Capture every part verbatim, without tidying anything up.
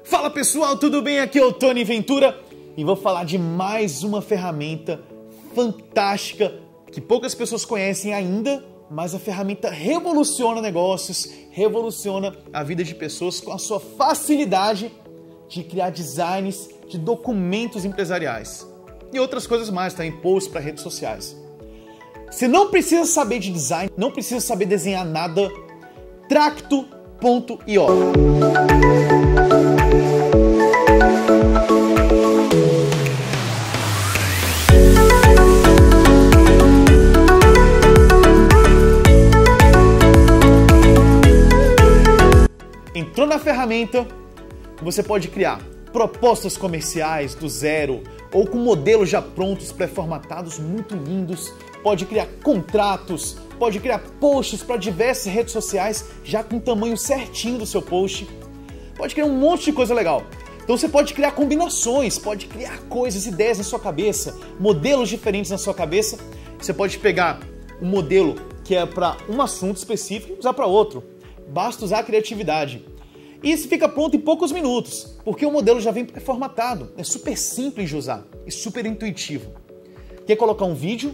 Fala pessoal, tudo bem? Aqui é o Tony Ventura e vou falar de mais uma ferramenta fantástica que poucas pessoas conhecem ainda, mas a ferramenta revoluciona negócios, revoluciona a vida de pessoas com a sua facilidade de criar designs de documentos empresariais e outras coisas mais, também posts para redes sociais. Você não precisa saber de design, não precisa saber desenhar nada, Tracto ponto i o. Entrou na ferramenta, você pode criar propostas comerciais do zero ou com modelos já prontos, pré-formatados, muito lindos. Pode criar contratos, pode criar posts para diversas redes sociais já com o tamanho certinho do seu post. Pode criar um monte de coisa legal. Então você pode criar combinações, pode criar coisas, ideias na sua cabeça, modelos diferentes na sua cabeça. Você pode pegar um modelo que é para um assunto específico e usar para outro. Basta usar a criatividade. E isso fica pronto em poucos minutos, porque o modelo já vem pré-formatado. É super simples de usar e super intuitivo. Quer colocar um vídeo?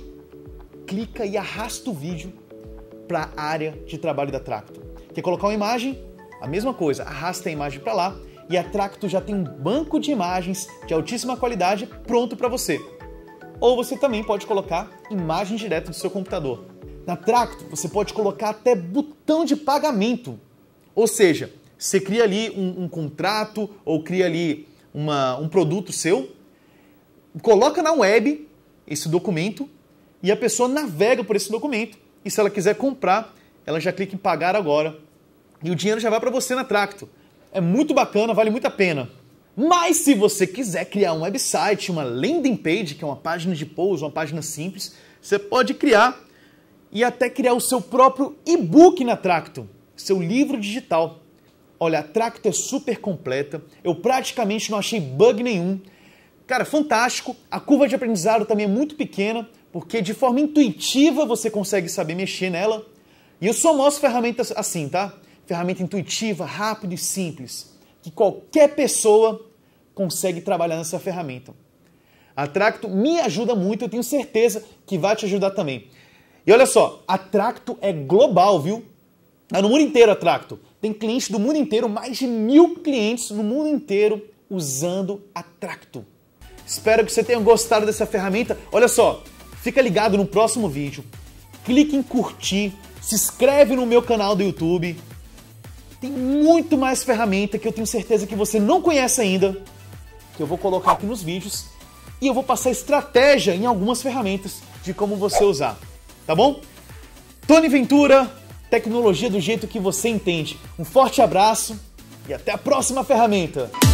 Clica e arrasta o vídeo para a área de trabalho da Tracto. Quer colocar uma imagem? A mesma coisa, arrasta a imagem para lá e a Tracto já tem um banco de imagens de altíssima qualidade pronto para você. Ou você também pode colocar imagem direto do seu computador. Na Tracto você pode colocar até botão de pagamento, ou seja, você cria ali um, um contrato ou cria ali uma, um produto seu, coloca na web esse documento e a pessoa navega por esse documento e se ela quiser comprar, ela já clica em pagar agora e o dinheiro já vai para você na Tracto. É muito bacana, vale muito a pena. Mas se você quiser criar um website, uma landing page, que é uma página de pouso, uma página simples, você pode criar e até criar o seu próprio e-book na Tracto, seu livro digital. Olha, a Tracto é super completa, eu praticamente não achei bug nenhum. Cara, fantástico, a curva de aprendizado também é muito pequena, porque de forma intuitiva você consegue saber mexer nela. E eu só mostro ferramentas assim, tá? Ferramenta intuitiva, rápida e simples, que qualquer pessoa consegue trabalhar nessa ferramenta. A Tracto me ajuda muito, eu tenho certeza que vai te ajudar também. E olha só, a Tracto é global, viu? É no mundo inteiro a Tracto. Tem clientes do mundo inteiro, mais de mil clientes no mundo inteiro usando a Tracto. Espero que você tenha gostado dessa ferramenta. Olha só, fica ligado no próximo vídeo. Clique em curtir, se inscreve no meu canal do YouTube. Tem muito mais ferramenta que eu tenho certeza que você não conhece ainda, que eu vou colocar aqui nos vídeos. E eu vou passar estratégia em algumas ferramentas de como você usar. Tá bom? Tony Ventura, tecnologia do jeito que você entende. Um forte abraço e até a próxima ferramenta!